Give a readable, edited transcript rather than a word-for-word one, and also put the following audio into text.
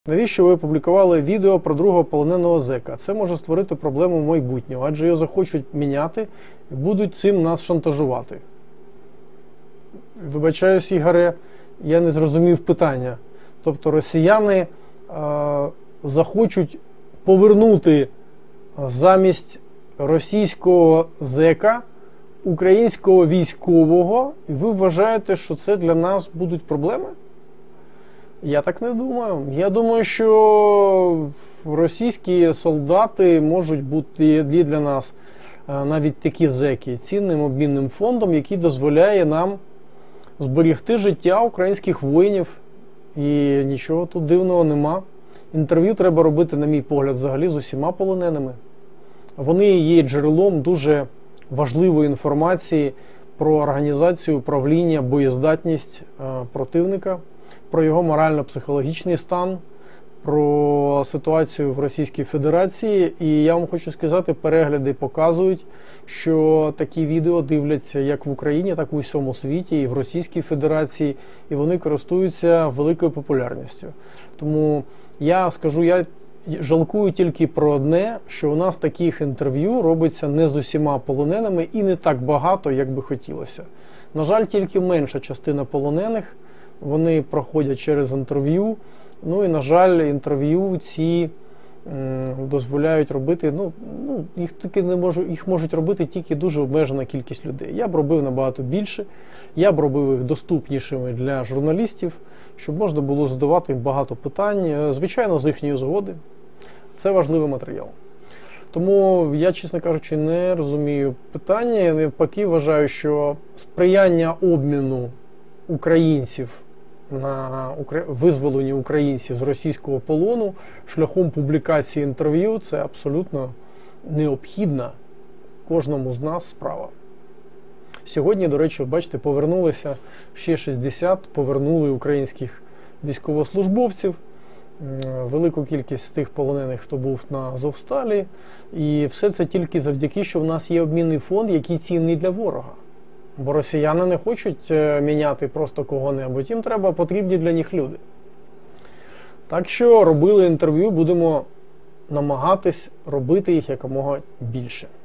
Навіщо ви опублікували відео про другого полоненого зека? Це може створити проблему в майбутньому, адже його захочуть міняти і будуть цим нас шантажувати. Вибачаюсь, Ігоре, я не зрозумів питання. Тобто росіяни захочуть повернути замість російського зека українського військового, і ви вважаєте, що це для нас будуть проблеми? Я так не думаю. Я думаю, що російські солдати можуть бути для нас, навіть такі зеки, цінним обмінним фондом, який дозволяє нам зберегти життя українських воїнів. І нічого тут дивного нема. Інтерв'ю треба робити, на мій погляд, взагалі з усіма полоненими. Вони є джерелом дуже важливої інформації про організацію, управління, боєздатність противника, про його морально-психологічний стан, про ситуацію в Російській Федерації. І я вам хочу сказати, перегляди показують, що такі відео дивляться як в Україні, так і в усьому світі, і в Російській Федерації, і вони користуються великою популярністю. Тому я скажу, я жалкую тільки про одне, що у нас таких інтерв'ю робиться не з усіма полоненими і не так багато, як би хотілося. На жаль, тільки менша частина полонених, вони проходять через інтерв'ю. Ну і, на жаль, інтерв'ю ці дозволяють робити, їх можуть робити тільки дуже обмежена кількість людей. Я б робив набагато більше, я б робив їх доступнішими для журналістів, щоб можна було задавати їм багато питань, звичайно, з їхньої згоди. Це важливий матеріал. Тому я, чесно кажучи, не розумію питання. Я навпаки вважаю, що сприяння обміну українців на визволенню українців з російського полону шляхом публікації інтерв'ю – це абсолютно необхідна кожному з нас справа. Сьогодні, до речі, бачите, повернулися ще 60, повернули українських військовослужбовців, велику кількість тих полонених, хто був на Азовсталі. І все це тільки завдяки, що в нас є обмінний фонд, який цінний для ворога. Бо росіяни не хочуть міняти просто кого-небудь, їм потрібні для них люди. Так що робили інтерв'ю, будемо намагатись робити їх якомога більше.